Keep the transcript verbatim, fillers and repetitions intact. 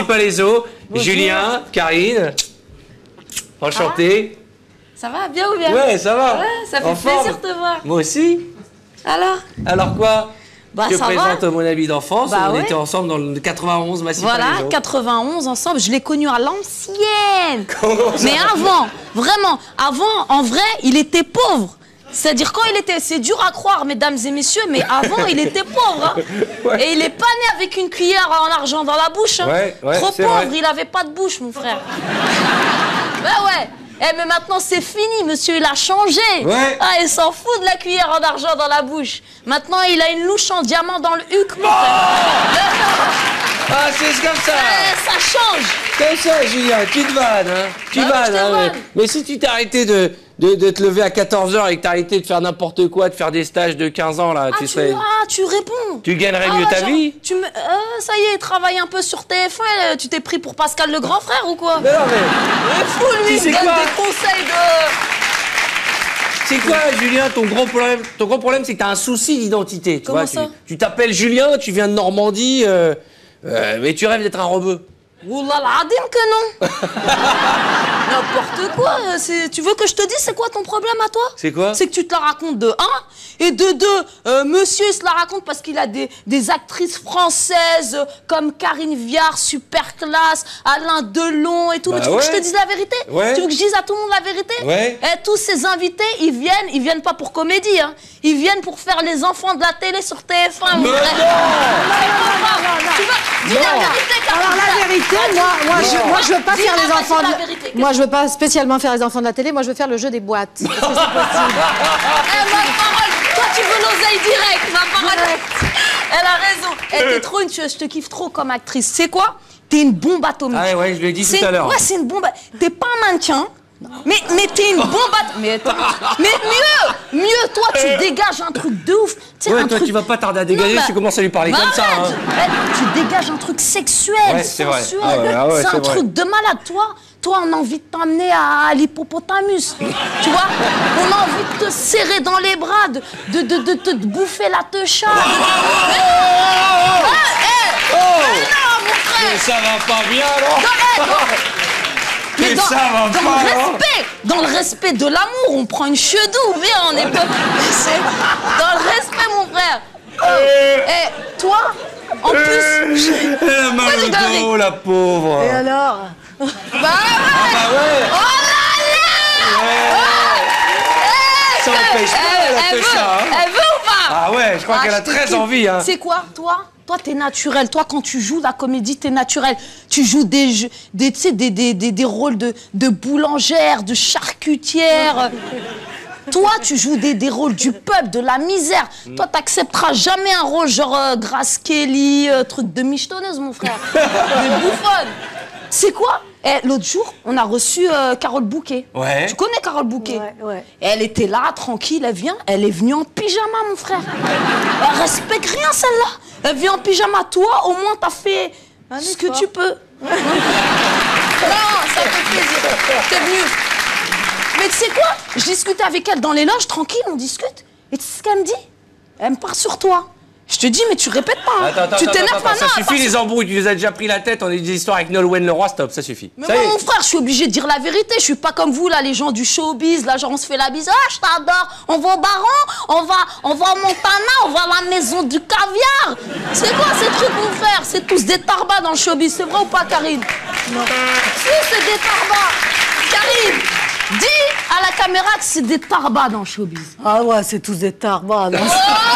Palaiseau, Bonjour. Julien, Karine. Enchanté. Ah. Ça va bien ou bien? Ouais, ça va. Ouais, ça fait en plaisir forme. de te voir. Moi aussi. Alors? Alors quoi? Bah, Je te ça présente va. mon ami d'enfance. Bah on ouais. était ensemble dans le quatre-vingt-onze Massif Voilà, Palaiseau. quatre-vingt-onze ensemble, je l'ai connu à l'ancienne. Comment ça? Mais avant, vraiment, avant, en vrai, il était pauvre. C'est-à-dire quand il était, c'est dur à croire, mesdames et messieurs, mais avant, il était pauvre. Hein. Ouais. Et il est pas né avec une cuillère en argent dans la bouche. Hein. Ouais, ouais, Trop c'est pauvre, vrai. il avait pas de bouche, mon frère. Ben ouais. Eh, mais maintenant, c'est fini, monsieur, il a changé. Ouais. Ah, il s'en fout de la cuillère en argent dans la bouche. Maintenant, il a une louche en diamant dans le huc, mon frère. Ah, c'est comme ça. Eh, ça change. Comme ça, Julien, tu te vannes, hein. Tu Bah oui, vannes, je te hein. Mais, vanne. mais si tu t'es arrêté de, de, de te lever à quatorze heures et que t'as arrêté de faire n'importe quoi, de faire des stages de quinze ans, là, Ah, tu tu, serais... ah, tu réponds. Tu gagnerais Ah mieux ouais, ta genre, vie. Tu me, euh, ça y est, travaille un peu sur T F un. euh, Tu t'es pris pour Pascal le grand frère ou quoi? Mais non, mais... Il est fou, lui, Tu il sais donne quoi des conseils de... C'est quoi, Julien, ton gros problème? Ton gros problème, c'est que t'as un souci d'identité. Tu Comment vois, ça? Tu tu t'appelles Julien, tu viens de Normandie, euh, euh, mais tu rêves d'être un rebeu. Oulala, adim que non. N'importe quoi. c'est- Tu veux que je te dise c'est quoi ton problème à toi? C'est quoi? C'est que tu te la racontes de un. Et de deux, euh, monsieur il se la raconte parce qu'il a des, des actrices françaises euh, comme Karine Viard, super classe, Alain Delon et tout. Bah Mais tu veux que je ouais. te dise la vérité? Ouais. Tu veux que je dise à tout le monde la vérité? Ouais. Et tous ces invités, ils viennent, ils viennent pas pour comédie, hein. Ils viennent pour faire les enfants de la télé sur T F un. mon Mais frère. non. Tu veux dis Non. la vérité, Karine Alors la Viard. vérité, moi, moi, je, Non. moi je veux pas Dis faire la- les dis enfants. la De... vérité. Moi je veux pas spécialement faire les enfants de la télé. Moi je veux faire le jeu des boîtes. Est-ce que c'est possible? Eh, ma parole, toi tu veux l'oseille direct, ma parole. Elle a raison. Eh, t'es trop une tueuse, je te kiffe trop comme actrice. C'est quoi? T'es une bombe atomique. Ah ouais, ouais, je l'ai dit C'est- tout à l'heure. Ouais, c'est une bombe. T'es pas un mannequin. Mais, mais t'es une bombe atomique. Mais, attends. mais mieux, mieux, toi tu dégages un truc de ouf. Tu sais, Ouais, un toi, truc... tu vas pas tarder à dégager Non, si tu commences à lui parler bah comme ça. arrête. Hein. Eh, tu dégages un truc sexuel, Ouais, c'est vrai. sensuel. Ah ouais, ah ouais, c'est un c'est vrai. truc de malade. Toi, toi, on a envie de t'emmener à l'hippopotamus. Tu vois? On a envie de te serrer dans les bras, de, de, de, de te bouffer la techa. Ah, eh, Oh, eh, non, mon frère. mais ça va pas bien, alors. Non, eh, non. Mais Mais dans, ça va dans pas, le hein. respect, dans le respect de l'amour, on prend une chedou, viens, on est pas... C'est- Dans le respect, mon frère. Eh, toi, en plus... Elle a mal Ouais, au tu donnes- dos, la pauvre. Et alors? Bah ouais. Ah bah ouais. Oh là là. Ouais. Ça empêche pas, elle a elle fait veut, ça. Hein. elle veut ou pas? Ah ouais, je crois Ah, qu'elle a je te très kiffe. envie. Hein. C'est quoi, toi? Toi, t'es naturel. Toi, quand tu joues la comédie, t'es naturel. Tu joues des, jeux- des, tu sais, des, des, des, des rôles de, de boulangère, de charcutière. Toi, tu joues des, des rôles du peuple, de la misère. Toi, t'accepteras jamais un rôle genre euh, Grace Kelly, euh, truc de michetonneuse, mon frère. De bouffonne. C'est quoi? Eh, l'autre jour, on a reçu euh, Carole Bouquet. Ouais. Tu connais Carole Bouquet? Ouais, ouais. Et elle était là, tranquille, elle vient, elle est venue en pyjama, mon frère. Elle respecte rien, celle-là. Elle vient en pyjama. Toi, au moins, t'as fait ce que effort. tu peux. Non, ça fait plaisir. T'es venue. Mais tu sais quoi? Je discutais avec elle dans les loges, tranquille, on discute. Et tu sais ce qu'elle me dit? Elle me parle sur toi. Je te dis, mais tu répètes pas. Hein. Attends, attends, tu attends, t'énerves attends, pas, ça non, elle suffit part les embrouilles, tu les as déjà pris la tête, on a eu des histoires avec Nolwenn Leroy, stop, ça suffit. Mais Ça moi, y est. mon frère, je suis obligée de dire la vérité. Je suis pas comme vous, là, les gens du showbiz. Là, genre, on se fait la bise. Ah, je t'adore. On va au Baron, on va, on va au Montana, on va à la maison du caviar. C'est quoi ces trucs, mon frère? C'est tous des tarbas dans le showbiz. C'est vrai ou pas, Karine? Non. Si, c'est des tarbas. Karine, dis à la caméra que c'est des tarbas dans le showbiz. Ah ouais, c'est tous des tarbas. non. Oh